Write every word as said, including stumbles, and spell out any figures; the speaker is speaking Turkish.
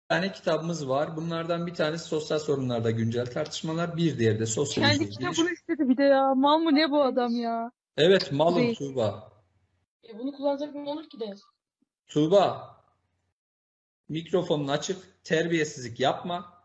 tane kitabımız var. Bunlardan bir tanesi sosyal sorunlarda güncel tartışmalar, bir diğeri de sosyolojiye Kendi giriş. kitabını istedi bir de ya. Mal mı ne bu adam ya? Evet, malum Kuzey. Tuğba. E bunu kullanacak ne olur ki de? Tuğba, mikrofonun açık, terbiyesizlik yapma.